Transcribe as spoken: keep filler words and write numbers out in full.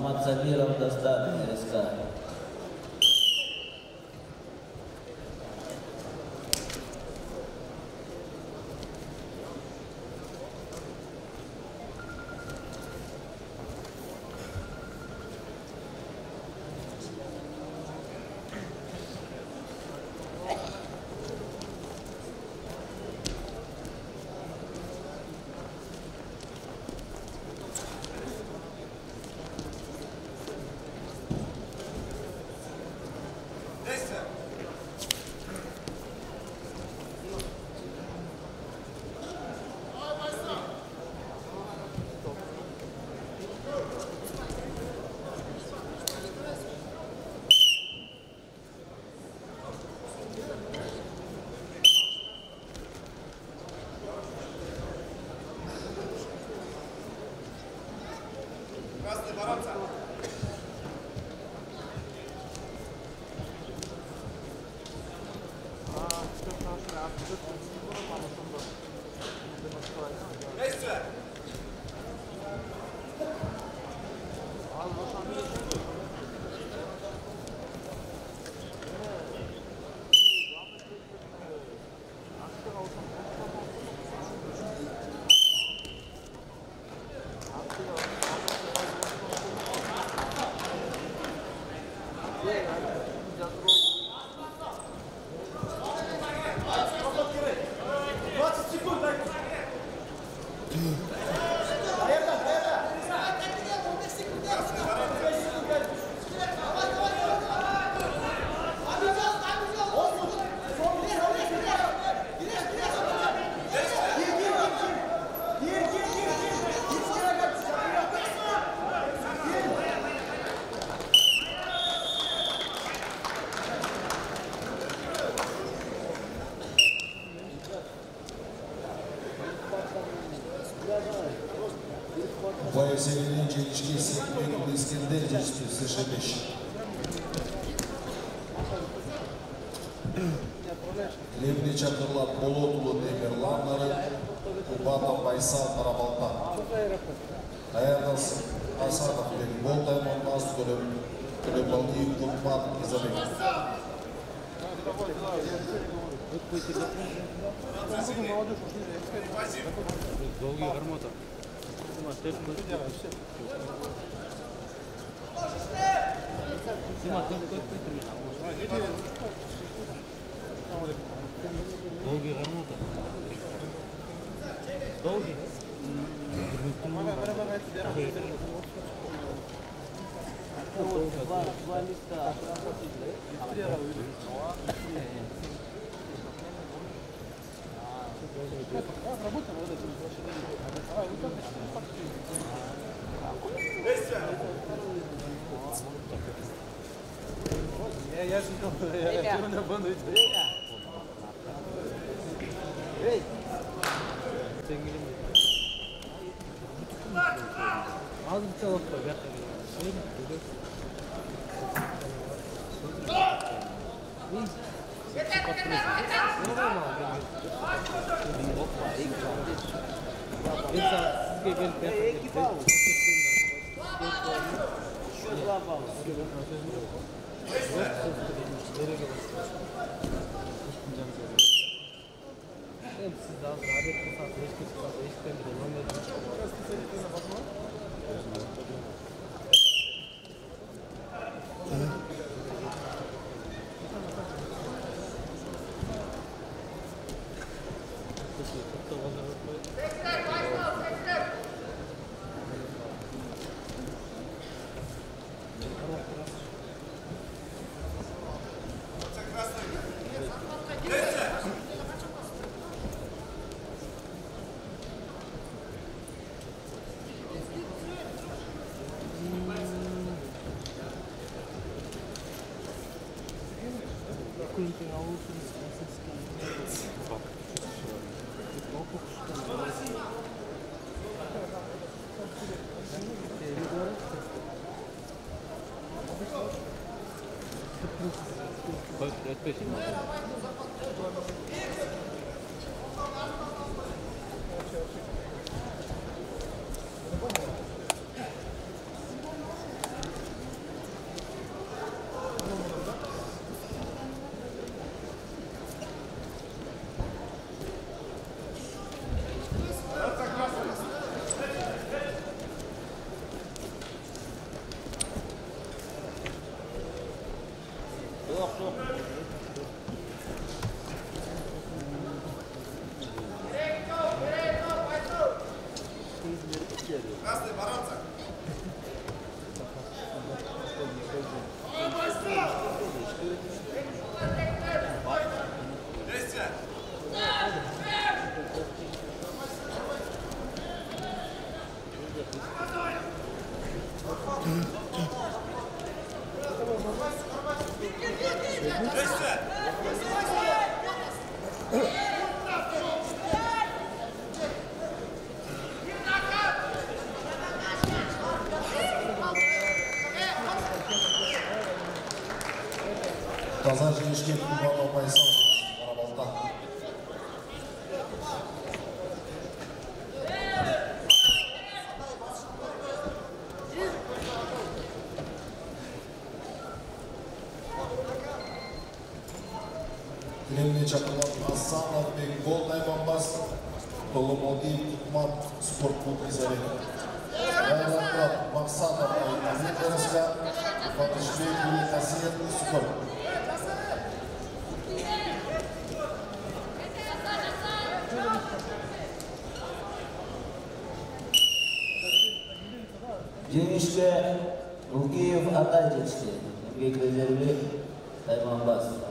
Мухаммад Самиров Дастан, РСК. Поясение челички Сергей Искендер, США beş. Levni Çakırlar, Bolotulu Demirlanları, Kubana Baysal Karabaltan. Ayardansın, Asar'da Fideli, Boltayman Nazgül'ü, Gülübaldi'yi Kurban İzabek. Долгий гармота. Долгий гармота. Долгий. Два листа. Я я я на банду. Эй. Ağzı çalıp koy. Таза жіңішке Кубанов Байсал Қарабалта. Кілеміне шақырылатын Асанов бен гол тайманбас Толымалдиев Тұтман спорт клубы зареді. Айрандырат Мақсатов Айназин Жарысқа Батышбек Үлқасиет спорт. Жеңішке Ылгиев Атай жетішті. Еңбек резерві Тайманбас.